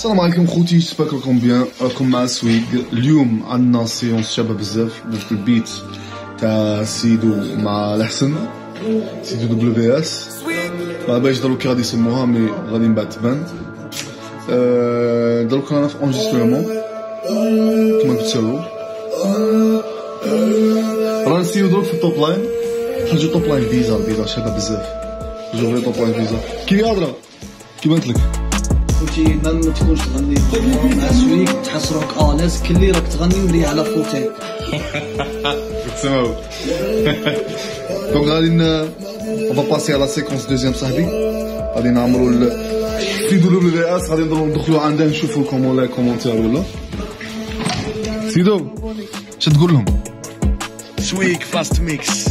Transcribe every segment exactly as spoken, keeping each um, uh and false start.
السلام عليكم خوتي، جيسبر راكم بيان. راكم مع سويق. اليوم عندنا سيونس شابه بزاف في البيت تاع سيدو مع الحسن، سيدو دبليو بي اس. ما باش دروك غادي يسموها مي غادي من بعد تبان. أه دروك رانا في اونجسترمون كما قلت لكم. رانا نسيو دروك في التوب لاين، حاجه توب لاين فيزا البيضا شابه بزاف. جو توب لاين فيزا كي هضره كيما قلت لك خوتي ما ما تكونش تغني مع سويق تحس روك اليز كلي راك تغني ولي على فوتي تسمعوا. دونك غادي ن اون باسي على سيكونس دوزيام صاحبي. غادي نعمروا سيدو دبليو بي اس، غادي ندخلوا عندها نشوفوا كومون لا كومونتير ولا سيدو اش تقول لهم؟ سويق فاست ميكس.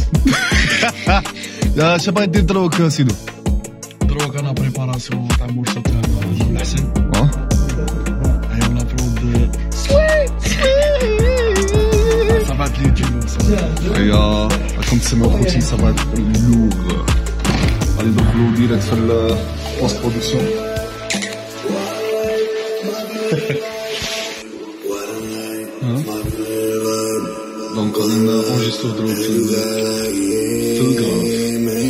لا اش باغي دير دروك سيدو؟ دروك انا بريباراسيون تاع المورسو تاع الحسن. اه ايوا المفروض سويق سويق صبات لي تجيبو. ايوا راكم تسمعوا خوتي صبات اللوغ. غادي ندخلوا ديريكت في البوست برودكسيون. دونك غادي نونجسترو دروك في في الكراف.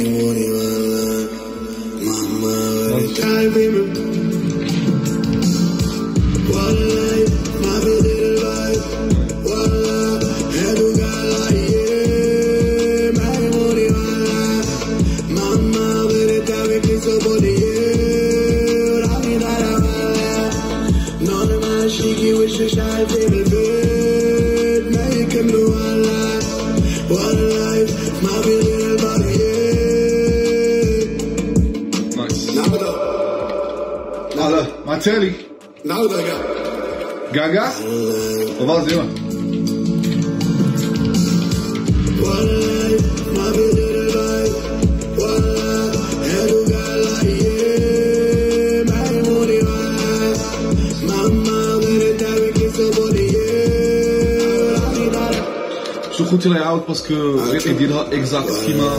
تالي نعاودها كاع كاع كاع فازي وا شو خوتي راه يعاود باسكو غير يديرها اكزاكت كيما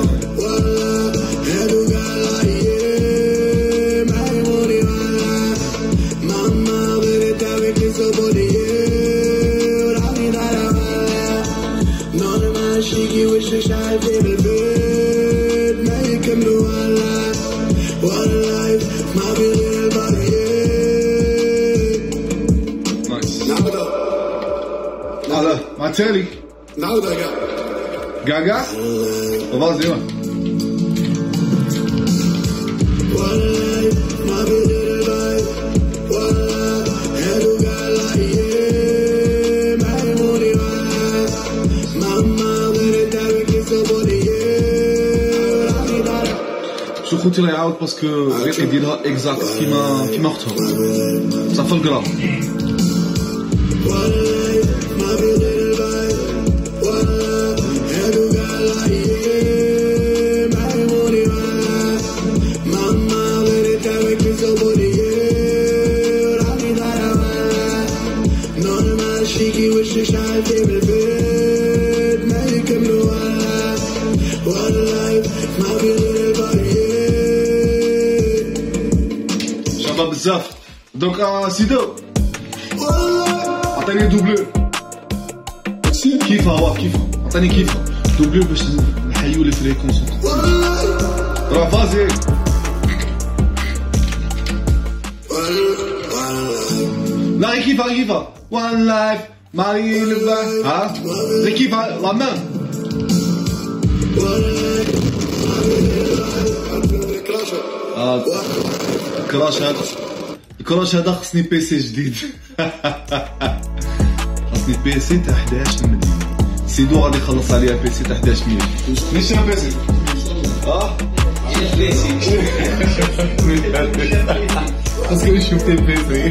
تالي نعاودها كاع كاع كاع فازي وا شو خوتي راه يعاود باسكو غير يديرها اكزاكت كيما كيما اختها صافي الكراف. شباب بزاف. دونك سيدو عطيني دوبلو كيفها. هو كيفها عطيني كيفها دوبلو باش نحيو لي فريكونس. راه فازي لا غير كيفها كيفها وان لايف ماري لبا ها غير كيفها لا مان. آه كراش هذا الكراش هذا خصني بيسي جديد. خصني بيسي تاع حداش المليون. سيدو غادي يخلص عليها بيسي تاع حداش مليون. نشري بيسي اه بيسي باسكو نشوف تي بيسي.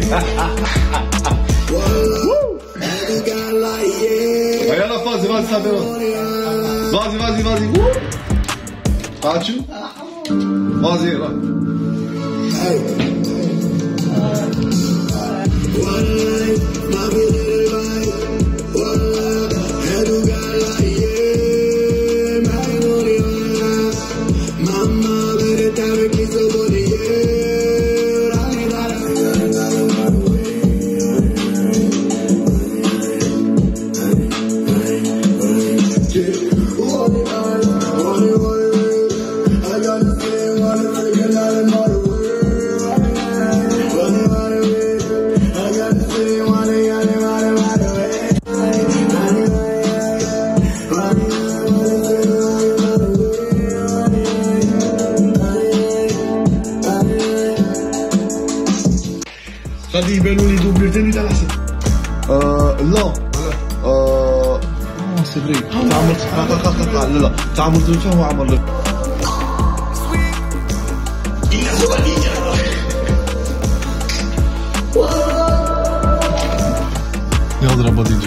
يلا فازي فازي صافي فازي فازي فازي عرفتو فازي يلا Mama, غادي يبانوا لي دوبلور تاني تاع الحسن. لا اه سي فري تاع عمرت لا لا تاع عمرت الفهم وعمر يضرب بديجة.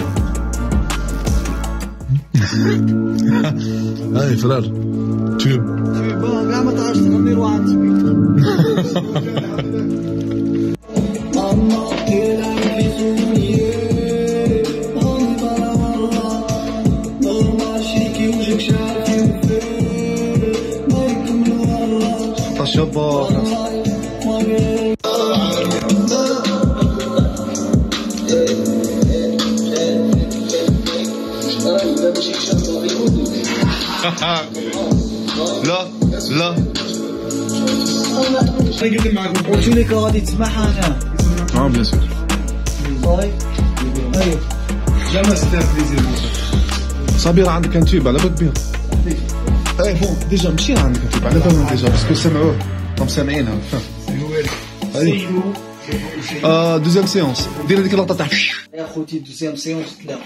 هاي فرار تيوب تيوب كاع ما تعرفش تغني روح عند شباب لا لا قلت معكم قلت لك غادي تسمعها انا. اه بيان سور طيب ايوه جامع ستار بليزير صابر عندك انتيب على بالك بها. اي بون ديجا مشينا عندك انتيب على بالنا ديجا باسكو سمعوه راهم سامعينها. سيدو اه دوزيام سيونس دير هذيك اللقطه تاع يا خوتي دوزيام سيونس تلاقى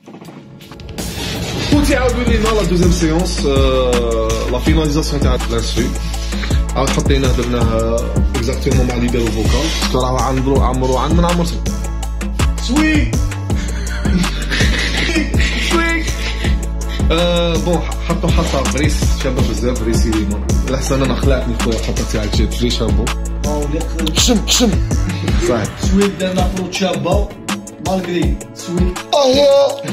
خوتي عاودوا لينا لا دوزيام سيونس لا فيناليزاسيون تاع لانسترو عاود حطيناه درناه اكزاكتومون مع لي دارو فوكال باسكو راه عمرو عمرو عند من عمرتو سوي سوي بون حطوا حطه بريس شابه بزاف بريسي الاحسن انا خلعتني خويا الحطه تاعك جات فري شابو حشم حشم صحيح سويد درنا فروت شابه مالغري سويد اه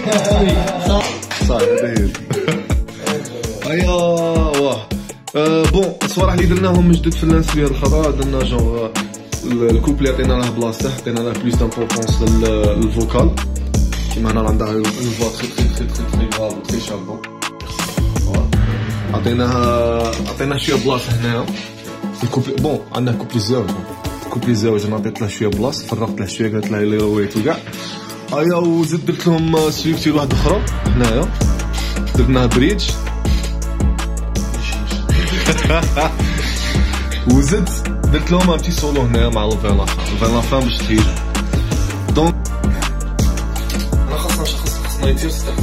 صحيح هذا ايوا واه بون الصوالح اللي درناهم من جدد في الانستري هاد الخطره درنا جونغ الكوبلي عطينا له بلاصته عطينا له بلوس دامبورطونس للفوكال كيما هنا عندها اون فوا تري تري تري تري تري غاف تري شابو عطيناها عطيناه شويه بلاصه هنايا الكوبلي بون عندنا كوبلي زوج كوبلي زوج انا عطيت له شويه بلاصه فرغت له شويه قلت له لي رويت وكاع ايا وزدت درت لهم سويفتي واحده اخرى هنايا درنا بريدج وزدت درت لهم ان بتي سولو هنايا مع الفان لافان الفان لافان باش تهيج دونك انا خاصنا شخص خاصنا يطير ستاف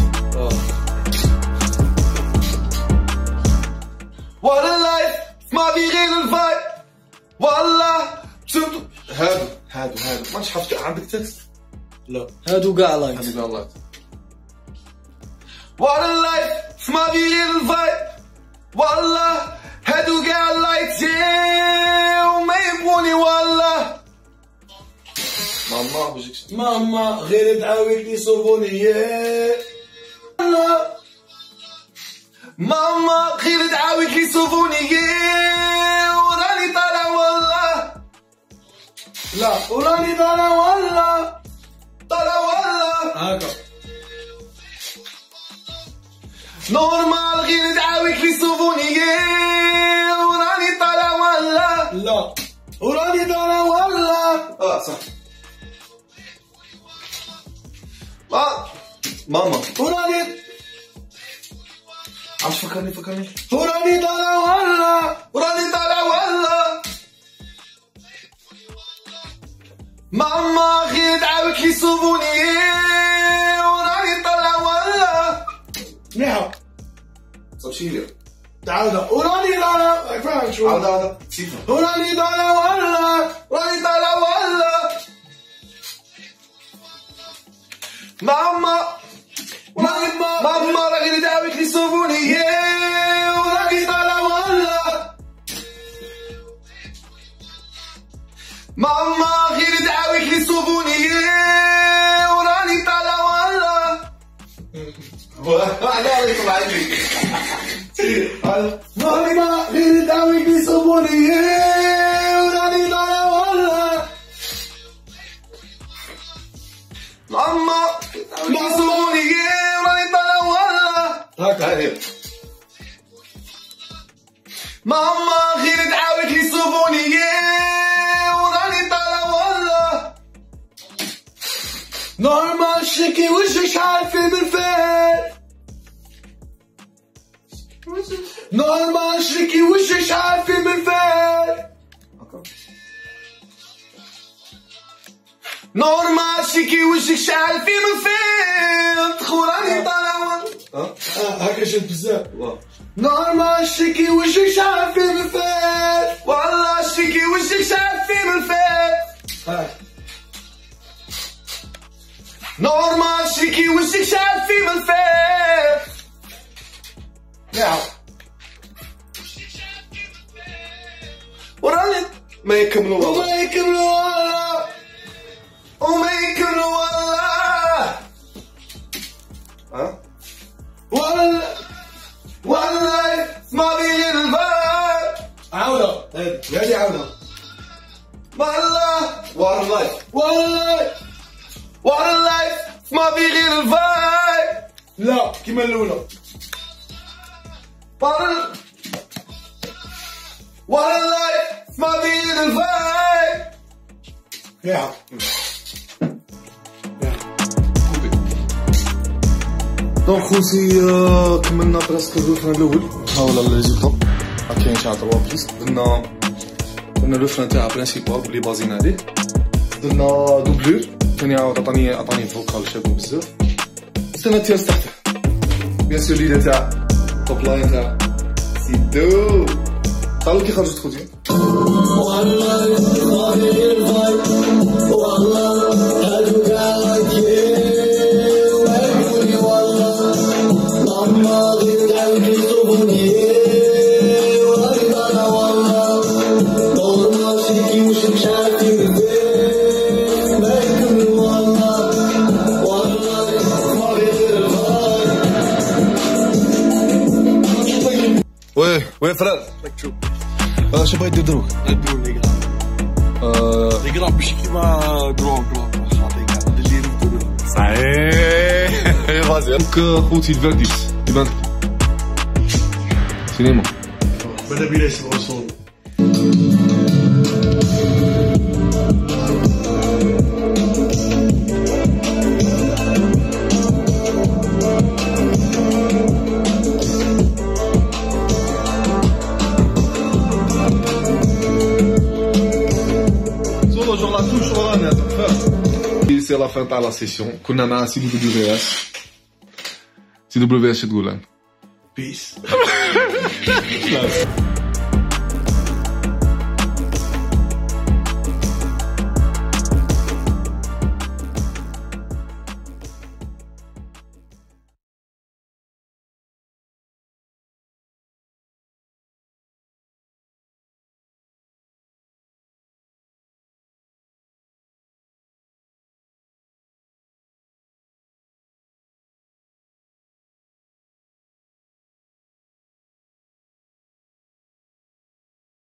ولا لايف ما في غير الفايب والله شفتوا هادو هادو هادو مانيش حافظ عندك تكست لا هادو كاع لايف هادو كاع لايف ولا لايف ما في غير الفايب والله هادو كاع لايت وما يبغوني والله ماما بجيكش ماما غير تعاود لي صوفوني ماما غير تعاود لي صوفوني وراني طالع والله لا وراني طالع والله طالع والله هاكا نورمال غير تعاود لي صوفوني وراني طالع والله لا وراني طالع والله اه صح آه. ماما وراني عم تفكرني فكرني وراني طالع والله وراني طالع والله ماما غير تعاود لي صوبوني وراني طالع والله مليحة صافي تعاودها وراني طالع فاهم شو عاود عاود سيفا وراني طالع والله راني طالع والله ماما ماما ماما راه غير تعاود لي صوبوني وراني طالع والله ماما غير تعاود لي صوبوني وراني طالع والله على عليك معلمي ماما غير تعاود لي صوبوني وراني طالع والله ماما لي صوبوني وراني طالع والله هكا ماما غير تعاود لي صوبوني وراني طالع والله نورمال شكي وجهك شحال فيه من فين نورمال شكي وجهك شحال فيه من فين نورمال شيكي وجهك شعل في من فين تخوراني طالع اه هكا شد بزاف نورمال شيكي وجهك شعل في من فين والله شيكي وجهك شعل في من فين نورمال شيكي وجهك شعل في من فين نعم وراني ما يكملوا والله وما يكملوا والله وما يكملوا والله ها والله والله ما بين الباب عودة هادي عودة والله والله والله والله ما في غير الفايب لا كيما الأولى والله والله ما في غير الفايب يا دونك خوتي كملنا براسك الرفران الاول ها هو الريزولتا ما كاينش عاد تروا بيست درنا درنا الرفران تاعها برينسيبال اللي بازين عليه درنا دوبلور ثاني عاود عطاني عطاني فوكال شابو بزاف درنا تيرس تحته بيان سور ليدا تاع توب لاين تاع سيدو تعرفوا كي خرجت خوتي والله ما في غير الفايب والله هادو كاع وي وي فراد شوف اش بغيت دير دروك نديرو لي اه لي كرا ماشي كيما درون درون خاطي كاع اللي نديرو صحيح فازي دونك خوتي الفيرديكت يبان سينما ماذا بينا يسمعوا الصوت C'est la fin de la session. كنا مع سي دبليو اس سي دبليو اس تقول بيس